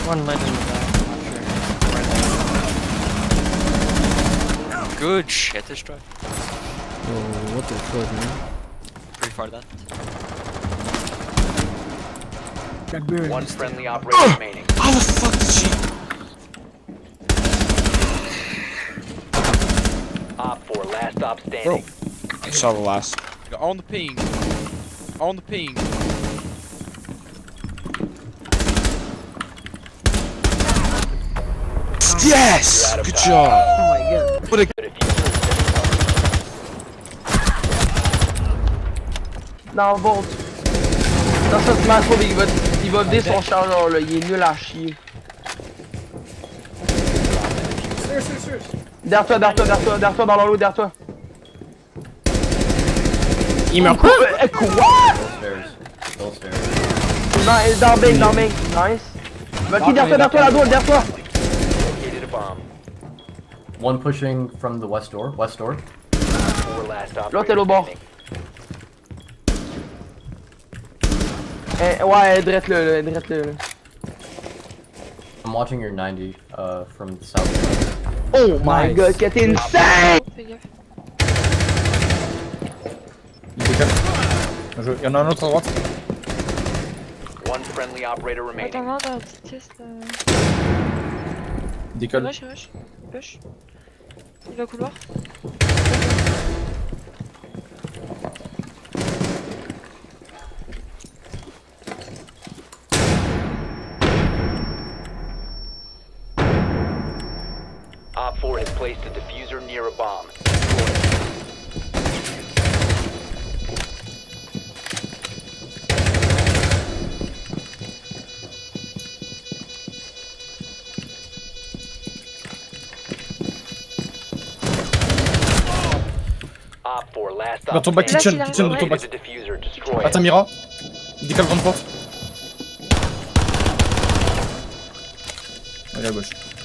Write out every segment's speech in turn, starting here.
One lit in the back. Good shit, this drive. Oh, what the fuck, man? Pretty far that. One friendly operator remaining. How the fuck did she? Op 4, last stop standing. Bro, I saw the last. On the ping. On the ping. Yes! Good job! Oh my god. What a... Non, bon. Non, ça se marche pas, mais il va vider son chargeur là, il est nul à chier. Derrière toi dans l'eau, derrière toi. Il meurt pas? Quoi? Non, dans main, nice. Ok, derrière toi, la double, derrière toi. One pushing from the west door. L'autre est au bord. Ouais, drette le. I'm watching your 90 from the south. Oh my god, que t'es insane! Il décale. Il y en a un autre à droite. One friendly operator remaining. Attends, dans la petite pièce. Il décale. Rush. Push. Il va couloir. Op 4 has placed a diffuser near a bomb. Op 4, last stop Dans ton back kitchen Là, de ton back. the diffuser. Destroy it. Atamira. Il décale grande porte. Allez à gauche.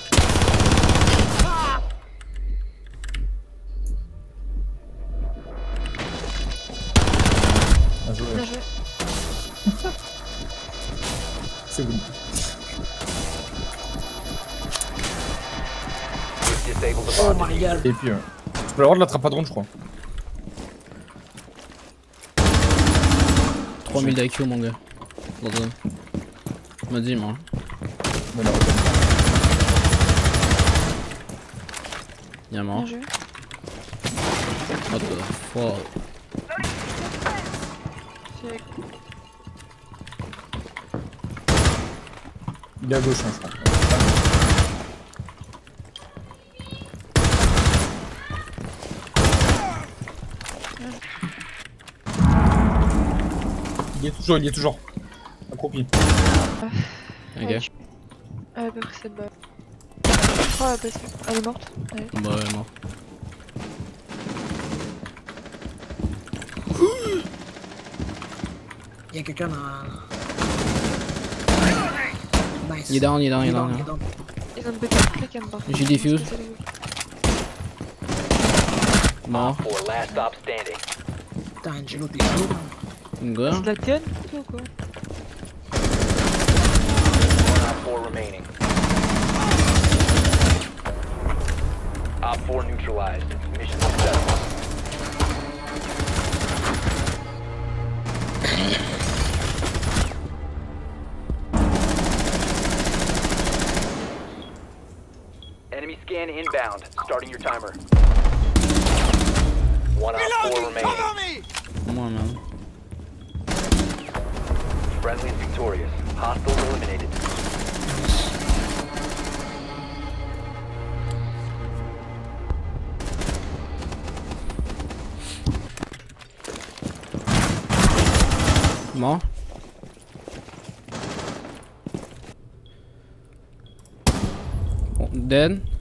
Bien joué. Bien joué. C'est bon. Disable the Oh bomb. my god. Et puis, tu peux avoir de la trappe à drone, je crois. 3000 d'IQ, mon gars. Dans zone. M'a dit, moi. Mais là, Y'a mort. Bien joué. What the fuck? C'est- il est à gauche, hein, je crois. Il y est toujours. Accroupi. Ok. Ah, à peu près cette balle. Oh, elle passe. Elle est morte. Allez. Bah, ouais, mort. Y'a quelqu'un dans... Nice. Il est down. Ils ont une petite clique à me porter. J'ai diffuse. Mort. Op 4, last stop standing. Putain, Angelo, t'es chaud. Une gars. C'est de la tienne ou quoi? Op 4 remaining. Op 4 neutralized. Mission successful. Enemy scan inbound. Starting your timer. One Op 4 remaining. Moi, man. Friendly is victorious. Hostiles eliminated. Mort. Bon, dead.